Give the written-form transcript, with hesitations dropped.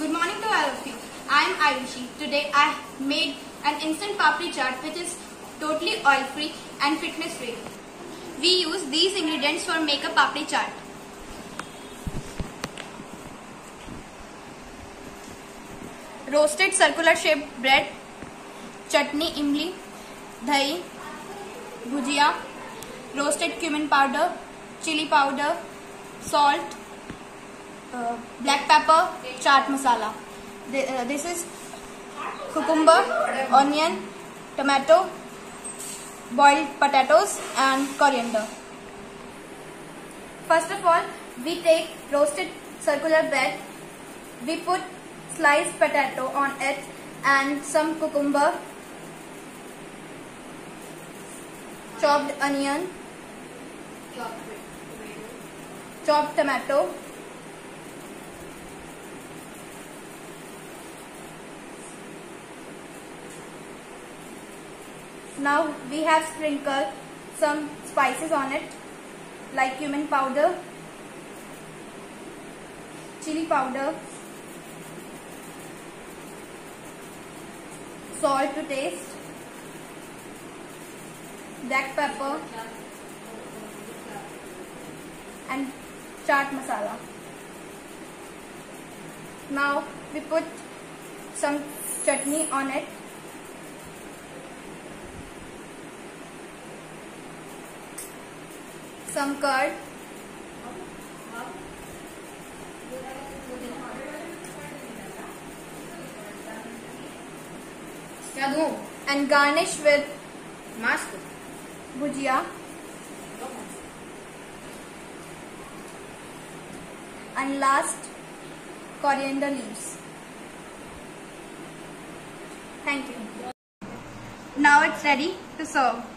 Good morning to all of you. I am Ayushi. Today I made an instant papri chaat which is totally oil free and fitness free. We use these ingredients for make a papri chaat. Roasted circular shaped bread, chutney imli, dahi, bhujia, roasted cumin powder, chili powder, salt, black pepper, chaat masala. This is cucumber, onion, tomato, boiled potatoes and coriander. First of all, we take roasted circular bread. We put sliced potato on it and some cucumber, chopped onion, chopped tomato, now we have sprinkled some spices on it like cumin powder, chili powder, salt to taste, black pepper and chaat masala. Now we put some chutney on it. Some curd, and garnish with bhujia and last coriander leaves. Thank you. Now it's ready to serve.